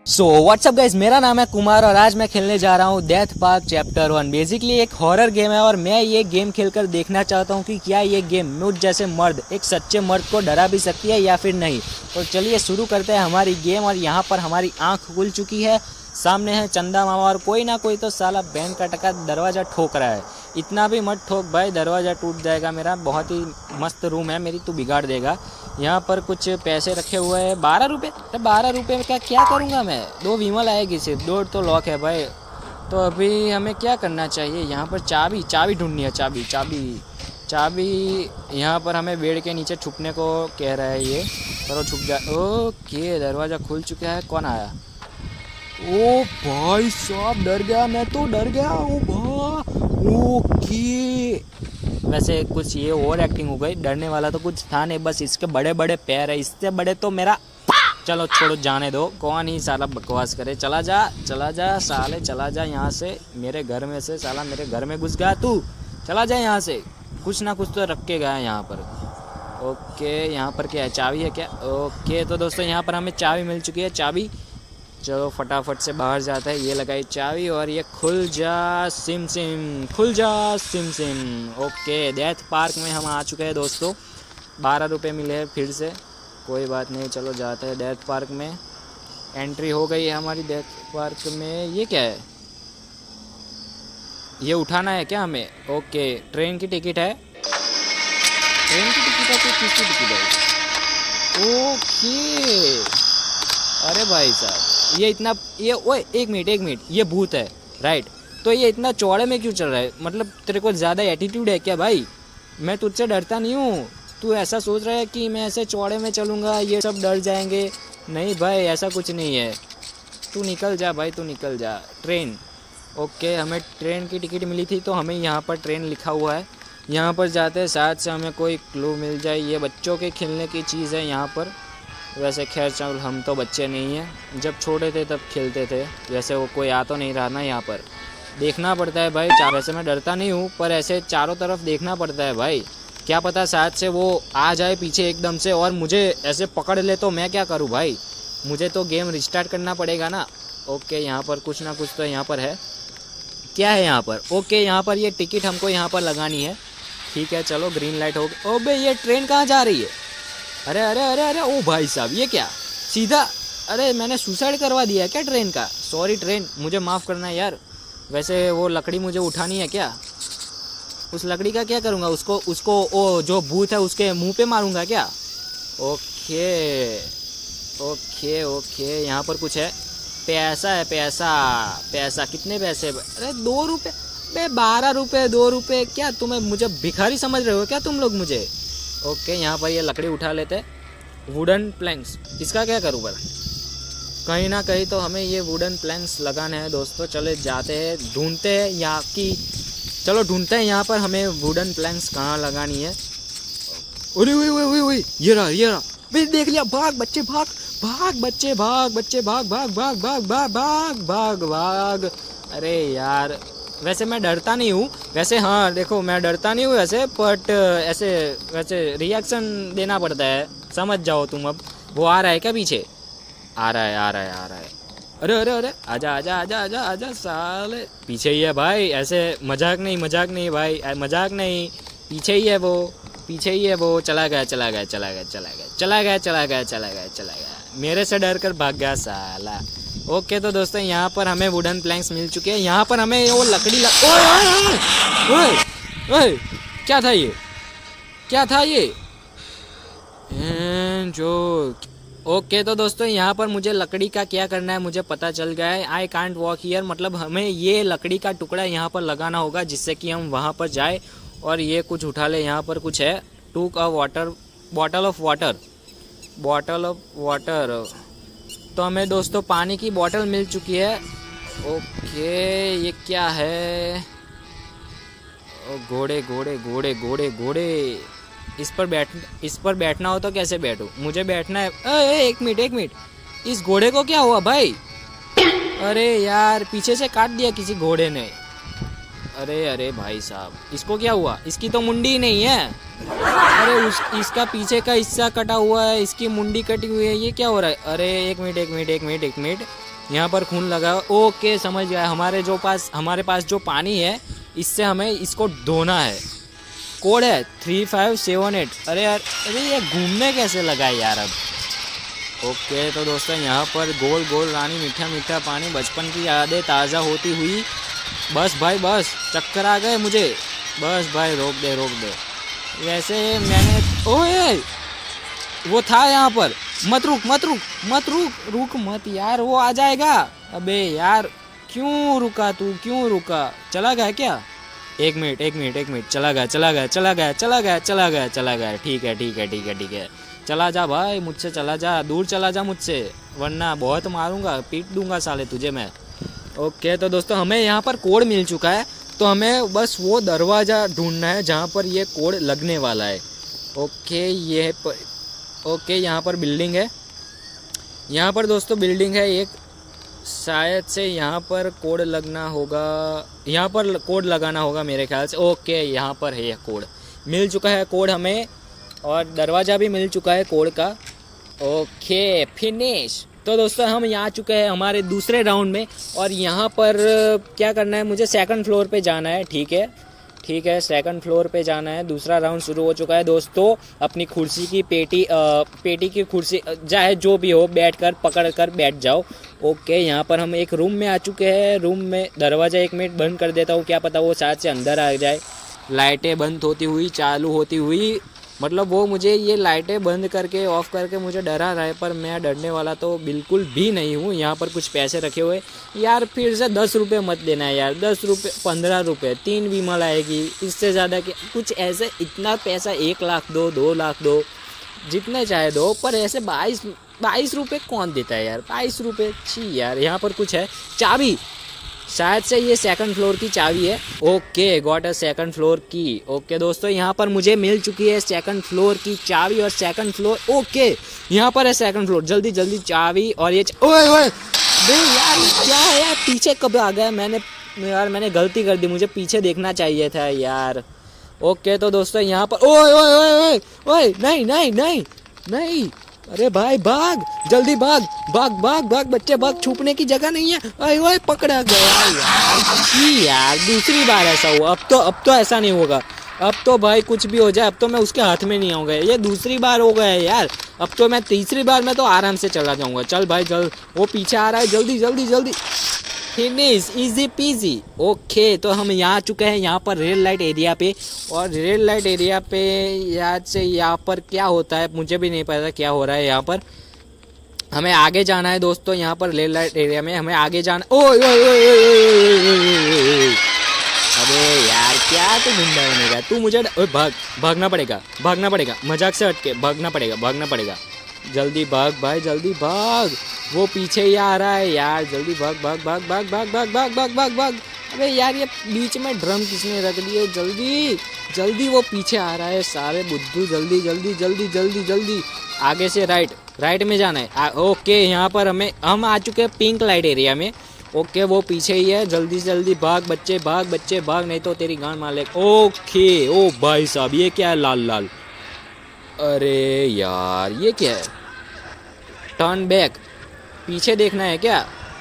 So what's up guys, मेरा नाम है कुमार और आज मैं खेलने जा रहा हूँ डेथ पार्क चैप्टर 1। बेसिकली एक हॉरर गेम है और मैं ये गेम खेलकर देखना चाहता हूँ कि क्या ये गेम मुझ जैसे मर्द, एक सच्चे मर्द को डरा भी सकती है या फिर नहीं। तो चलिए शुरू करते हैं हमारी गेम। और यहाँ पर हमारी आंख खुल चुकी है, सामने है चंदा मामा और कोई ना कोई तो साला बैंक का टका दरवाज़ा ठोक रहा है। इतना भी मत ठोक भाई, दरवाज़ा टूट जाएगा मेरा। बहुत ही मस्त रूम है मेरी, तू बिगाड़ देगा। यहाँ पर कुछ पैसे रखे हुए हैं, 12 रुपये। तो 12 रुपये का क्या करूँगा मैं? 2 विमल आएगी सिर्फ, 2 तो लॉक है भाई। तो अभी हमें क्या करना चाहिए? यहाँ पर चाबी ढूंढनी है। चाबी यहाँ पर हमें बेड के नीचे छुपने को कह रहा है ये। चलो छुप जा। ओके, दरवाज़ा खुल चुका है। कौन आया? ओ भाई साहब, डर गया मैं तो, डर गया। ओ भाई, ओके। वैसे कुछ ये ओवर एक्टिंग हो गई, डरने वाला तो कुछ था नहीं, बस इसके बड़े बड़े पैर है, इससे बड़े तो मेरा। चलो छोड़ो, जाने दो। कौन ही साला बकवास करे। चला जा साले, चला जा यहाँ से, मेरे घर में से। साला मेरे घर में घुस गया तू, चला जा यहाँ से। कुछ ना कुछ तो रख के गया यहाँ पर। ओके, यहाँ पर क्या है? चाबी है क्या? ओके, तो दोस्तों यहाँ पर हमें चाबी मिल चुकी है। चाबी, चलो फटाफट से बाहर जाता है। ये लगाई चाबी और ये खुल जा सिम, खुल जा सिम। ओके, डेथ पार्क में हम आ चुके हैं दोस्तों। 12 रुपये मिले हैं फिर से, कोई बात नहीं। चलो जाते हैं डेथ पार्क में। एंट्री हो गई है हमारी डेथ पार्क में। ये क्या है? ये उठाना है क्या हमें? ओके, ट्रेन की टिकट है। ट्रेन की टिकट है कि किसकी टिकट है? ओके, अरे भाई साहब, ये इतना, ये ओए एक मिनट, ये भूत है राइट? तो ये इतना चौड़े में क्यों चल रहा है? मतलब तेरे को ज़्यादा एटीट्यूड है क्या भाई? मैं तुझसे डरता नहीं हूँ, तू ऐसा सोच रहा है कि मैं ऐसे चौड़े में चलूँगा ये सब डर जाएंगे। नहीं भाई, ऐसा कुछ नहीं है। तू निकल जा भाई, तू निकल जा। ट्रेन, ओके, हमें ट्रेन की टिकट मिली थी तो हमें यहाँ पर ट्रेन लिखा हुआ है। यहाँ पर जाते हैं, साथ से हमें कोई क्लू मिल जाए। ये बच्चों के खेलने की चीज़ है यहाँ पर। वैसे खैर चल, हम तो बच्चे नहीं हैं, जब छोटे थे तब खेलते थे। वैसे वो कोई आ तो नहीं रहा ना यहाँ पर, देखना पड़ता है भाई। वैसे मैं डरता नहीं हूँ, पर ऐसे चारों तरफ देखना पड़ता है भाई। क्या पता शायद से वो आ जाए पीछे एकदम से और मुझे ऐसे पकड़ ले, तो मैं क्या करूँ भाई? मुझे तो गेम रिस्टार्ट करना पड़ेगा ना। ओके, यहाँ पर कुछ ना कुछ तो यहाँ पर है। क्या है यहाँ पर? ओके, यहाँ पर ये टिकट हमको यहाँ पर लगानी है। ठीक है, चलो ग्रीन लाइट हो गई। ओबे, ये ट्रेन कहाँ जा रही है? अरे अरे अरे अरे, ओ भाई साहब, ये क्या सीधा? अरे मैंने सुसाइड करवा दिया है क्या ट्रेन का? सॉरी ट्रेन, मुझे माफ़ करना यार। वैसे वो लकड़ी मुझे उठानी है क्या? उस लकड़ी का क्या करूँगा? उसको वो जो भूत है उसके मुंह पे मारूंगा क्या? ओके ओके ओके, यहाँ पर कुछ है। पैसा है, पैसा कितने पैसे? अरे 2 रुपये। बे 12 रुपये, 2 रुपये क्या? तुम्हें मुझे भिखारी समझ रहे हो क्या तुम लोग मुझे? ओके, यहाँ पर ये लकड़ी उठा लेते हैं। वुडन प्लैंक्स, इसका क्या करूँ पर? कहीं ना कहीं तो हमें ये वुडन प्लैंक्स लगाने हैं दोस्तों। चले जाते हैं, ढूंढते हैं यहाँ की। चलो ढूंढते हैं यहाँ पर हमें वुडन प्लैंक्स कहाँ लगानी है। ओए, ये रहा। भाई देख लिया, भाग बच्चे भाग, भाग। अरे यार, वैसे मैं डरता नहीं हूँ। वैसे हाँ देखो, मैं डरता नहीं हूँ वैसे, बट ऐसे वैसे रिएक्शन देना पड़ता है, समझ जाओ तुम। अब वो आ रहा है क्या पीछे? आ रहा है। अरे आजा साले, पीछे ही है भाई। ऐसे मजाक नहीं भाई, मजाक नहीं। पीछे ही है वो। चला गया। मेरे से डर कर भाग गया साला। ओके, तो दोस्तों यहाँ पर हमें वुडन प्लैंक्स मिल चुके हैं। यहाँ पर हमें वो लकड़ी ओए, क्या था ये? जो ओके, तो दोस्तों यहाँ पर मुझे लकड़ी का क्या करना है मुझे पता चल गया है। आई कांट वॉक हियर, मतलब हमें ये लकड़ी का टुकड़ा यहाँ पर लगाना होगा जिससे कि हम वहाँ पर जाए और ये कुछ उठा ले। यहाँ पर कुछ है, टूक अ बॉटल ऑफ वाटर। तो हमें दोस्तों पानी की बोतल मिल चुकी है। ओके, ये क्या है? घोड़े। इस पर बैठना हो तो कैसे बैठूं? मुझे बैठना है। एक मिनट, इस घोड़े को क्या हुआ भाई? अरे यार, पीछे से काट दिया किसी घोड़े ने। अरे अरे भाई साहब, इसको क्या हुआ? इसकी तो मुंडी ही नहीं है। अरे इसका पीछे का हिस्सा कटा हुआ है, इसकी मुंडी कटी हुई है, ये क्या हो रहा है? अरे एक मिनट, यहाँ पर खून लगा। ओके समझ गया। हमारे पास जो पानी है, इससे हमें इसको धोना है। कोड है 3578। अरे यार, अरे ये घूमने कैसे लगा है यार अब। ओके तो दोस्तों, यहाँ पर गोल गोल रानी, मीठा मीठा पानी, बचपन की यादें ताज़ा होती हुई। बस भाई बस, चक्कर आ गए मुझे। बस भाई रोक दे। वैसे मैंने, ओए वो था यहाँ पर। मत रुक मत यार, वो आ जाएगा। अबे यार क्यों रुका तू, क्यों रुका? चला गया क्या? एक मिनट, चला गया। ठीक है। चला जा भाई, मुझसे चला जा, दूर चला जा मुझसे, वरना बहुत मारूंगा, पीट दूंगा साले तुझे मैं। ओके तो दोस्तों, हमें यहाँ पर कोड मिल चुका है, तो हमें बस वो दरवाज़ा ढूंढना है जहाँ पर ये कोड लगने वाला है। ओके यहाँ पर बिल्डिंग है, यहाँ पर दोस्तों बिल्डिंग है एक, शायद से यहाँ पर कोड लगना होगा, यहाँ पर कोड लगाना होगा मेरे ख्याल से। ओके यहाँ पर है कोड, मिल चुका है कोड हमें, और दरवाज़ा भी मिल चुका है कोड का। Okay finish. तो दोस्तों, हम यहाँ चुके हैं हमारे दूसरे राउंड में, और यहाँ पर क्या करना है, मुझे सेकंड फ्लोर पे जाना है। ठीक है, सेकंड फ्लोर पे जाना है। दूसरा राउंड शुरू हो चुका है दोस्तों। अपनी कुर्सी की पेटी की कुर्सी, चाहे जो भी हो, बैठकर पकड़ कर बैठ जाओ। ओके यहाँ पर हम एक रूम में आ चुके हैं। रूम में दरवाज़ा 1 मिनट बंद कर देता हूँ, क्या पता वो शायद से अंदर आ जाए। लाइटें बंद होती हुई, चालू होती हुई, मतलब वो मुझे ये लाइटें बंद करके ऑफ करके मुझे डरा रहा है, पर मैं डरने वाला तो बिल्कुल भी नहीं हूँ। यहाँ पर कुछ पैसे रखे हुए यार, फिर से 10 रुपये मत देना है यार, 10 रुपये, 15 रुपये, 3 विमल आएगी, इससे ज़्यादा कि कुछ ऐसे। इतना पैसा 1 लाख दो, 2 लाख दो, जितने चाहे दो, पर ऐसे 22 रुपये कौन देता है यार? 22 रुपये, छी यार। यहाँ पर कुछ है, चाबी, शायद से ये सेकंड फ्लोर की चाबी है। Okay got a second floor की। ओके दोस्तों, यहाँ पर मुझे मिल चुकी है सेकंड फ्लोर की चाबी, और सेकंड फ्लोर, ओके यहाँ पर है सेकंड फ्लोर। जल्दी चाबी, और ये ओए नहीं यार, क्या है यार, पीछे कब आ गया? मैंने गलती कर दी, मुझे पीछे देखना चाहिए था यार। ओके तो दोस्तों, यहाँ पर ओए नहीं, अरे भाई भाग, जल्दी भाग बच्चे भाग, छुपने की जगह नहीं है। ओए पकड़ा गया यार, दूसरी बार ऐसा हुआ। अब तो ऐसा नहीं होगा, अब तो भाई कुछ भी हो जाए, अब तो मैं उसके हाथ में नहीं आऊँगा। ये दूसरी बार हो गया है यार, अब तो मैं तीसरी बार में तो आराम से चला जाऊँगा। चल भाई जल्द, वो पीछे आ रहा है, जल्दी फिनिश, इजी पीजी। ओके तो हम यहाँ आ चुके हैं, यहाँ पर रेड लाइट एरिया पे, और रेड लाइट एरिया पे याद से यहाँ पर क्या होता है मुझे भी नहीं पता क्या हो रहा है। यहाँ पर हमें आगे जाना है दोस्तों, यहाँ पर रेड लाइट एरिया में हमें आगे जाना। अरे यार क्या तू गुंडा बनेगा तू, मुझे भागना पड़ेगा, मजाक से हटके भागना पड़ेगा। जल्दी भाग भाई, जल्दी भाग, वो पीछे ही आ रहा है यार, जल्दी भाग। अबे यार ये बीच में ड्रम किसने रख दिए? जल्दी वो पीछे आ रहा है, सारे बुद्धू, जल्दी आगे से राइट में जाना है। ओके यहाँ पर हम आ चुके हैं पिंक लाइट एरिया में। ओके वो पीछे ही है, जल्दी भाग बच्चे भाग, नहीं तो तेरी गांड मार ले। ओके ओ भाई साहब, ये क्या है लाल? अरे यार ये क्या है? टर्न बैक, पीछे देखना है क्या?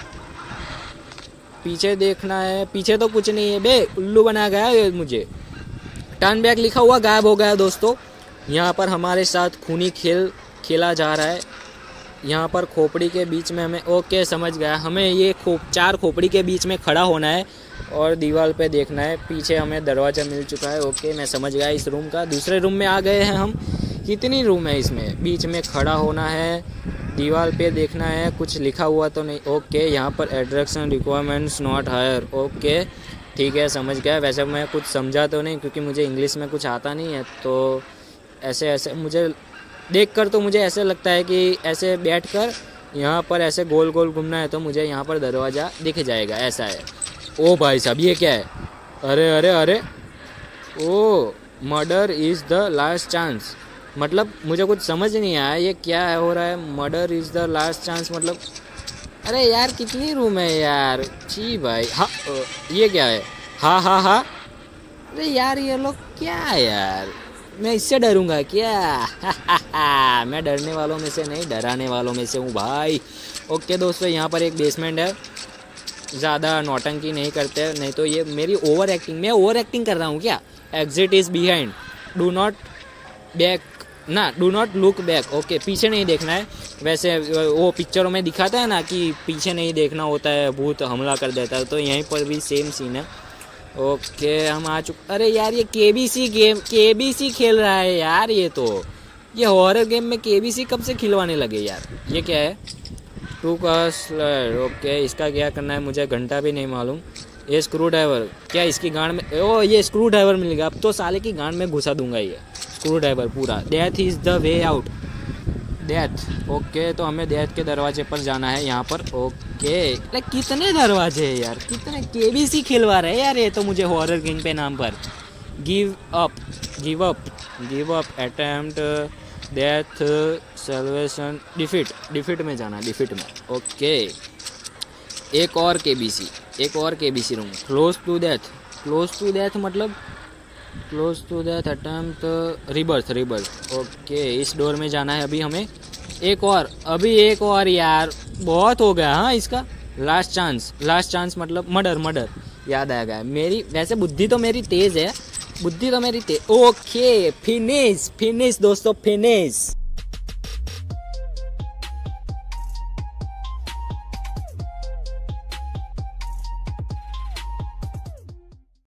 पीछे तो कुछ नहीं है बे, उल्लू बना गया है मुझे। टर्न बैक लिखा हुआ गायब हो गया दोस्तों। यहाँ पर हमारे साथ खूनी खेल खेला जा रहा है। यहाँ पर खोपड़ी के बीच में हमें, ओके समझ गया, हमें ये 4 खोपड़ी के बीच में खड़ा होना है और दीवार पे देखना है। पीछे हमें दरवाज़ा मिल चुका है। ओके मैं समझ गया इस रूम का। दूसरे रूम में आ गए हैं हम। कितनी रूम है इसमें? बीच में खड़ा होना है, दीवार पे देखना है, कुछ लिखा हुआ तो नहीं। ओके यहाँ पर attraction requirements not higher. Okay ठीक है समझ गया। वैसे मैं कुछ समझा तो नहीं क्योंकि मुझे इंग्लिश में कुछ आता नहीं है, तो ऐसे मुझे देखकर तो मुझे ऐसे लगता है कि ऐसे बैठकर यहाँ पर ऐसे गोल गोल घूमना है तो मुझे यहाँ पर दरवाज़ा दिख जाएगा, ऐसा है। ओ भाई साहब ये क्या है? अरे ओ murder is the last chance, मतलब मुझे कुछ समझ नहीं आया ये क्या हो रहा है। Murder is the last chance मतलब, अरे यार कितनी रूम है यार, छी भाई। हाँ ये क्या है? हाँ हाँ हाँ। अरे यार ये लोग क्या यार, मैं इससे डरूंगा क्या? मैं डरने वालों में से नहीं, डराने वालों में से हूँ भाई। ओके दोस्तों, यहाँ पर एक बेसमेंट है, ज़्यादा नौटंकी नहीं करते, नहीं तो ये मेरी ओवर एक्टिंग, मैं ओवर एक्टिंग कर रहा हूँ क्या? Exit is behind, do not back ना, do not look back. Okay, पीछे नहीं देखना है। वैसे वो पिक्चरों में दिखाता है ना कि पीछे नहीं देखना होता है, भूत हमला कर देता है, तो यहीं पर भी सेम सीन है। ओके हम आ चुके। अरे यार ये केबीसी गेम, केबीसी खेल रहा है यार, ये हॉरर गेम में केबीसी कब से खिलवाने लगे यार? ये क्या है? To cast. ओके, इसका क्या करना है मुझे घंटा भी नहीं मालूम। ये स्क्रू ड्राइवर, क्या इसकी गांड में, ओ ये स्क्रू ड्राइवर मिल गया, अब तो साले की गांड में घुसा दूंगा ये स्क्रू ड्राइवर पूरा। Death is the way out, death. Okay तो हमें डेथ के दरवाजे पर जाना है यहाँ पर। ओके कितने दरवाजे हैं यार, कितने केबीसी खिलवा रहे हैं यार ये तो मुझे हॉरर किंग पे नाम पर। Give up, give up, give up, attempt, death, salvation, defeat, defeat में जाना, डिफीट में। ओके एक और केबीसी, एक और KBC room. Close to death, close to death मतलब close to death, attempt, rebirth, rebirth. Okay इस डोर में जाना है अभी हमें। एक और, अभी एक और यार, बहुत हो गया। हाँ इसका लास्ट चांस, लास्ट चांस मतलब मर्डर, मर्डर याद आ गया मेरी। वैसे बुद्धि तो मेरी तेज़ है, बुद्धि तो मेरी तेज। ओके फिनिश, फिनिश दोस्तों, फिनिश।